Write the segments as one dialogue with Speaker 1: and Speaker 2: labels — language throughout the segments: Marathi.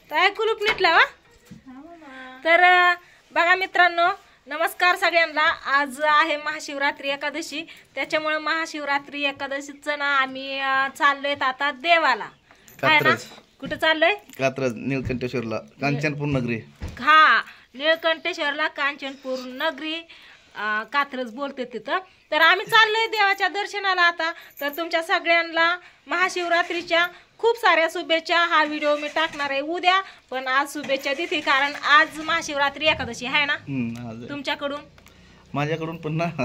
Speaker 1: काय कुलूप नीटला वा? तर बघा मित्रांनो, नमस्कार सगळ्यांना। आज आहे महाशिवरात्री एकादशी, त्याच्यामुळे महाशिवरात्री एकादशीचं ना आम्ही चाललोय आता देवाला। काय ना कुठे चाललोय?
Speaker 2: कात्रज नीलकंठेश्वरला, कांचनपूर नगरी।
Speaker 1: हा, नीलकंठेश्वरला कांचनपूर नगरी कात्रज बोलते तिथं। तर आम्ही चाललोय देवाच्या दर्शनाला आता। तर तुमच्या सगळ्यांना महाशिवरात्रीच्या खूप साऱ्या शुभेच्छा। हा व्हिडिओ मी टाकणार आहे उद्या, पण आज शुभेच्छा देते कारण आज महाशिवरात्री एकादशी आहे ना। तुमच्याकडून
Speaker 2: माझ्याकडून पण ना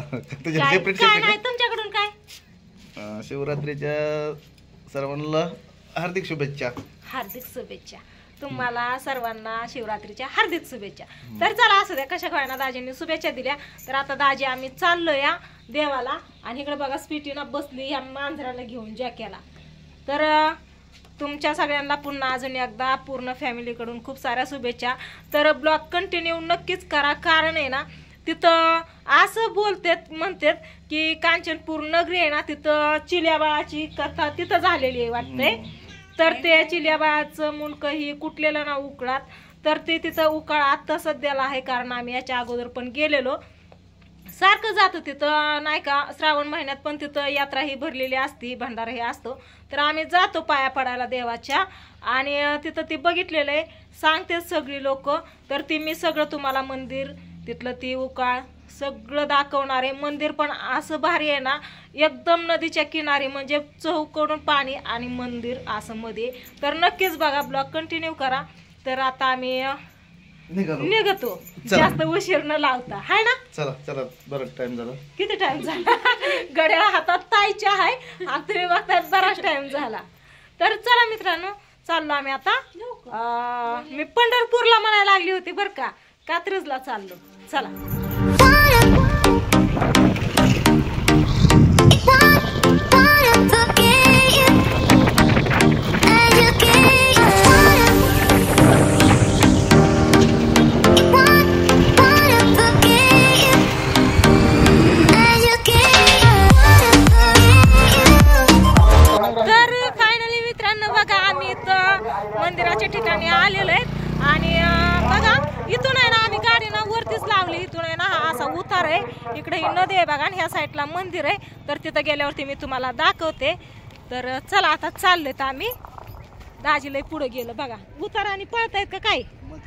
Speaker 1: काय नाही, तुमच्याकडून काय?
Speaker 2: शिवरात्रीच्या सर्वांना हार्दिक शुभेच्छा।
Speaker 1: हार्दिक शुभेच्छा तुम्हाला सर्वांना, शिवरात्रीच्या हार्दिक शुभेच्छा। तर चला, असू द्या, कशा काय दाजींनी शुभेच्छा दिल्या। तर आता दाजी आम्ही चाललो या देवाला। आणि इकडे बघा स्पीटीना बसली ह्या मांजराला घेऊन जॅकेला। तर तुमच्या सगळ्यांना पुन्हा अजून एकदा पूर्ण फॅमिलीकडून खूप साऱ्या शुभेच्छा। तर ब्लॉग कंटिन्यू नक्कीच करा, कारण आहे ना तिथं असं बोलतात म्हणतात की कांचनपूर नगरी आहे ना, तिथं चिल्याबाळाची कथा तिथं झालेली आहे वाटतंय। तर ते चिल्याबाळाचं मुंडकं ही कुटलेलं ना उकळात, तर ते तिथं उकाळ आता सध्याला आहे, कारण आम्ही याच्या अगोदर पण गेलेलो, सारखं जातो तिथं नाही का। श्रावण महिन्यात पण तिथं यात्रा ही भरलेली असती, भंडारा हे असतो। तर आम्ही जातो पाया पडायला देवाच्या, आणि तिथं ती बघितलेलं आहे, सांगते सगळी लोक। तर ती मी सगळं तुम्हाला मंदिर तिथलं ती उकाळ सगळं दाखवणार आहे। मंदिर पण असं भारी आहे ना, एकदम नदीच्या किनारी, म्हणजे चौकडून पाणी आणि मंदिर असं मध्ये। तर नक्कीच बघा, ब्लॉग कंटिन्यू करा। तर आता आम्ही निघतो, जास्त उशीर न लावता, हाय ना।
Speaker 2: चला चला, बराच टाइम झाला।
Speaker 1: किती टाइम झाला? गड्या हातात ताईच्या आहे आणि तुम्ही बघताय बराच टाइम झाला। तर चला मित्रांनो, चाललो आम्ही आता। मी पंढरपूरला म्हणायला लागली होती बर का, कात्रजला चाललो। चला मंदिराच्या ठिकाणी आलेलो आहे। आणि बघा इथून आहे ना आम्ही गाडी ना वरतीच लावली। इथून आहे ना हा असा उतार आहे, इकडे ही नदी आहे बघा, आणि ह्या साईडला मंदिर आहे। तर तिथं गेल्यावरती मी तुम्हाला दाखवते। तर चला आता चालले, तर आम्ही दाजी लय पुढे गेलं बघा, उतार आणि पळतायत का काय?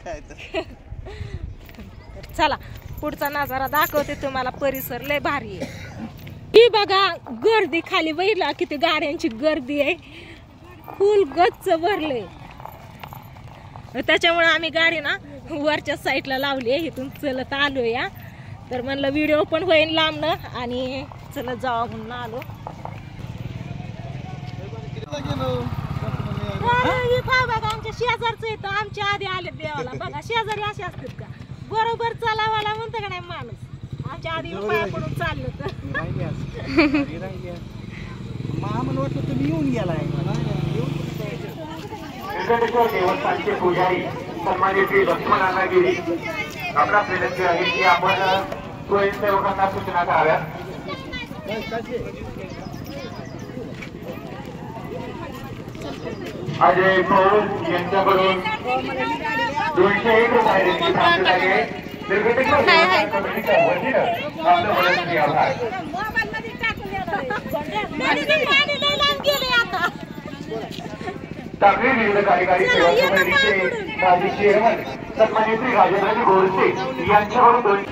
Speaker 1: चला पुढचा नजारा दाखवते तुम्हाला, परिसर लय भारी आहे। ही बघा गर्दी खाली बघितला किती गाड्यांची गर्दी आहे, फुल गच्च भरले। त्याच्यामुळे आम्ही गाडी ना वरच्या साईडला लावली आहे, इथून चलत आलो या। तर म्हणलं व्हिडिओ पण होईल लांबणं, आणि चलत जावा म्हणून आलो। बघा आमच्या शेजारचं येतं, आमच्या आधी आले देवाला बघा। शेजारी असे असतात का? बरोबर चलावाला म्हणतं का नाही माणूस, आमच्या आधी पाया पडून चाललं तर
Speaker 3: वाटलं तुम्ही येऊन गेलाय।
Speaker 4: व्यंकटेश्वर देवस्थानचे पुजारी सन्माननीय श्री लक्ष्मण गिरी आपला विनंती आहे की आपण स्वयंसेवकांना सूचना कराव्यात। अजय पौल यांच्याकडून 201 रुपये देणगी प्राप्त झाली आहे। व्यंकटेश्वर देवस्थान कमिटीच्या वतीनं आपलं मनस्वी आभार। टाकळी विविध कार्यकारी सेवा समितीचे माजी चेअरमन सन्माननीय श्री राजेंद्रजी गोरसे यांच्याकडून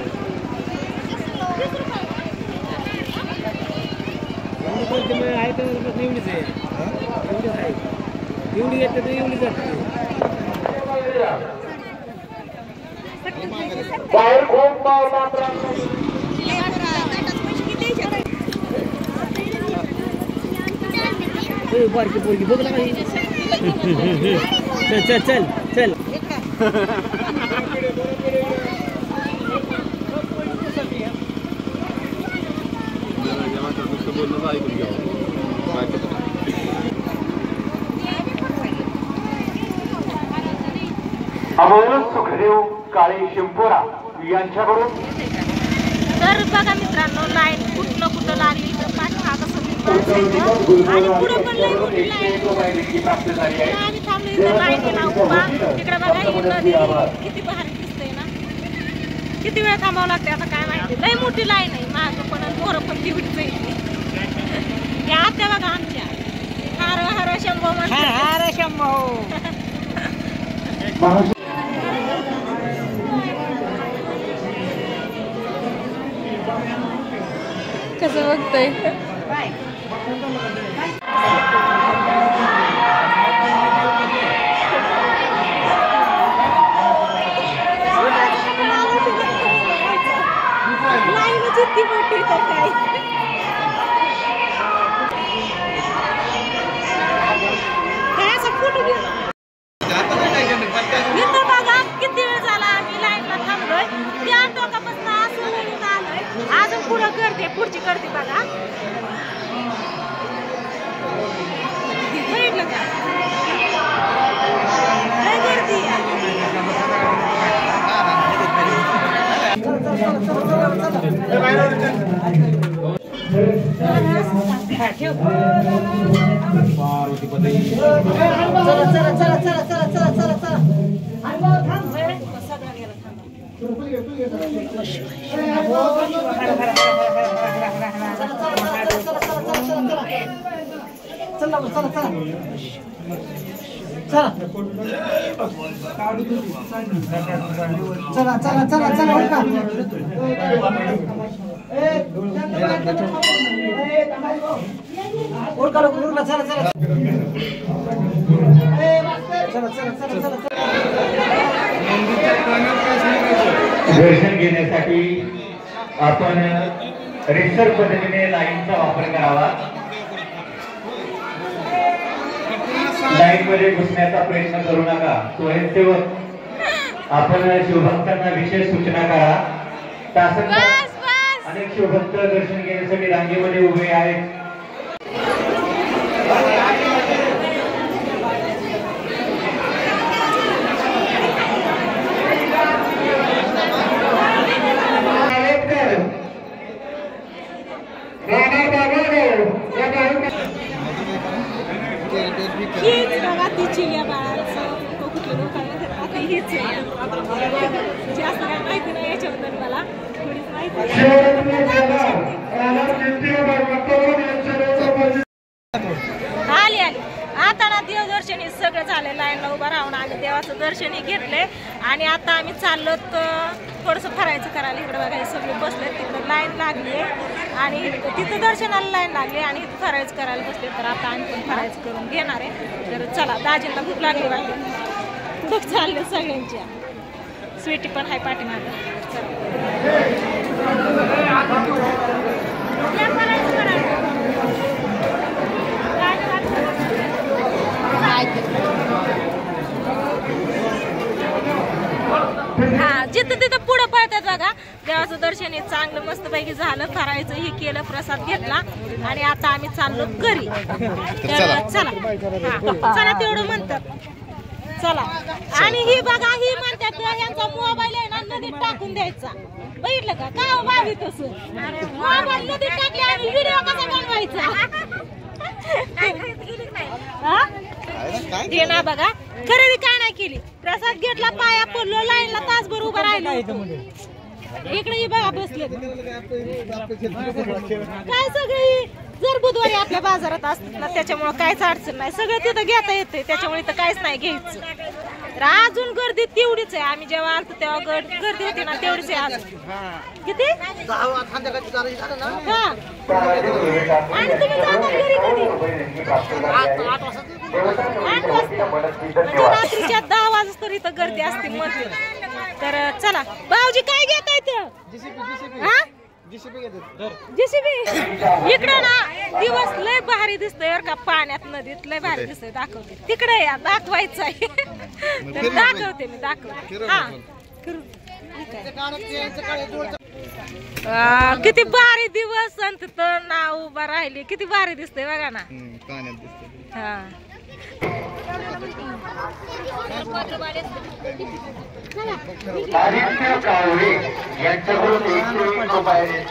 Speaker 4: बाहेर खूप
Speaker 3: बारकी पोरगी बघ ना काही। चल चल चल चल
Speaker 4: अमोल सुखदेव काळे शिंपोरा यांच्याकडून।
Speaker 1: तर बघा मित्रांनो, लाईन कुठं कुठं लागली तर पाठवा कसं आणि पुढे पण लई मोठी लाईन आम्ही थांबलो इथं लाईनीला उभा। तिकडे नदी किती भारी दिसतंय ना. किती वेळ थांबावं लागते आता काय माहिती. लय मोठी लाईन आहे माग पण आणि पोरं पण तेवढीच आहे. या आत्या बघा आमच्या हर हर शंभो
Speaker 3: हर शंभो.
Speaker 1: कसं बघतोय. लाईनच इतकी मोठी तर काय. काय असं फोटो घे. इथं बघा किती वेळ झाला आम्ही लाईनला थांबलोय. त्या टोकापासून असं वळून आलोय. अजून पुढं गर्दी आहे. पुढची गर्दी बघा. बघितलं का लय गर्दी आहे.
Speaker 3: चला चला चला चला उरका. उरका लोक उरका. चला चला चला चला चला चला.
Speaker 4: दर्शन घेण्यासाठी आपण रिसर पद्धतीने लाईनचा वापर करावा. लाईन मध्ये घुसण्याचा प्रयत्न करू नका. स्वयंसेवक आपण शिवभक्तांना विशेष सूचना करा. तासनतास अनेक शिवभक्त दर्शन घेण्यासाठी रांगेमध्ये उभे आहेत.
Speaker 1: हीच बघा तिची या बाळाचं कुठल्या लोकांना आता हीच आहे. जास्त काय माहिती नाही याच्याबद्दल मला थोडीच माहिती. आली आली आता ना देवदर्शनी सगळं झालं. लाईनला उभा राहून आम्ही देवाचं दर्शनही घेतले आणि आता आम्ही चाललो थोडंसं फरायचं करायला. इकडे बघा सगळे बसले. तिकडे लाईन लागली आणि तिथं दर्शनाला लाईन लागली आणि इथं फरायचं करायला बसले. तर आता आम्ही पण फरायचं करून घेणार आहे. तर चला दाजींना भूक लागली वाटते. भूक चालले सगळ्यांच्या. स्वीटी पण आहे पाठीमागं. हा जिथं तिथं पुढं पळतात बघा. देवाचं दर्शन हे चांगलं मस्तपैकी झालं. फरायचं हे केलं. प्रसाद घेतला आणि आता आम्ही चाललो घरी. चला चला तेवढं म्हणतात. चला आणि ही बघा ही म्हणतात यांचा मोबाईल आहे ना नदीत टाकून द्यायचा. बघितलं का काय भावी तसं. मोबाईल नदीत टाकले आणि व्हिडिओ कसा बनवायचा. हे ना बघा खरेदी काय नाही केली. प्रसाद घेतला पाया पडलो. लाईनला तासभर उभं राहिलो. इकडे बघा बसले. काय सगळी जर बुधवारी आपल्या बाजारात असतात ना त्याच्यामुळे काहीच अडचण नाही. सगळं तिथं घेता येते त्याच्यामुळे तर काहीच नाही घ्यायचं. तर अजून गर्दी तेवढीच आहे. आम्ही जेव्हा आलतो तेव्हा गर्दी होती ना तेवढीच आहे अजून. किती हा आणि तुम्ही जाता घरी कधी 8 वाजता म्हणजे रात्रीच्या 10 वाजता तर इथं गर्दी असते मध्ये. तर चला भाऊजी काय घेताय ते. जेसीबी इकडं ना दिवस लय भारी दिसतोय बरं का. पाण्यात नदीत लय भारी दिसतोय. दाखवते तिकडे या दाखवायचं आहे. तर दाखवते मी दाखवते. हा किती भारी दिवस संत नाव उभा राहिली. किती भारी दिसतंय बघा ना. हा
Speaker 4: आदित्य कावळे यांच्याकडून 101 रुपये.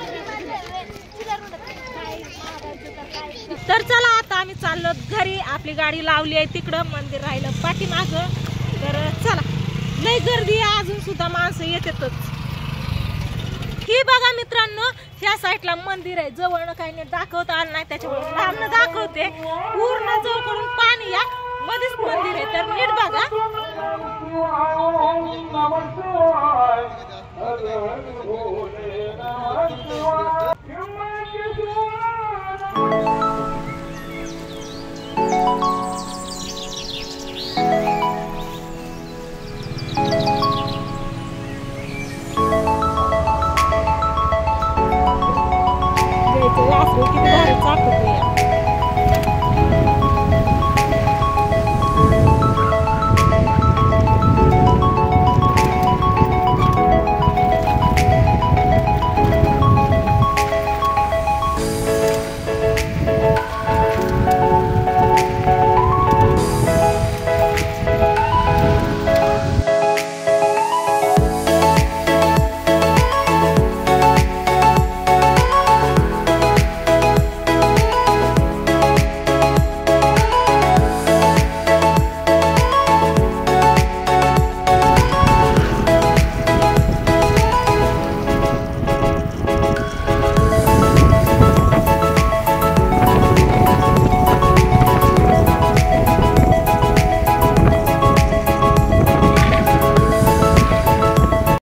Speaker 1: तर चला आता आम्ही चाललो घरी. आपली गाडी लावली आहे तिकडं. मंदिर राहिलं पाठीमागं. तर चला लय गर्दी आहे, अजून सुद्धा माणसं येतातच. ही बघा मित्रांनो, ह्या साईडला मंदिर आहे. जवळनं काही नीट दाखवता आलं नाही, त्याच्यामुळे लांबनं दाखवते. पूर्ण जवळकडून पाणी या मध्येच मंदिर आहे, तर नीट बघा.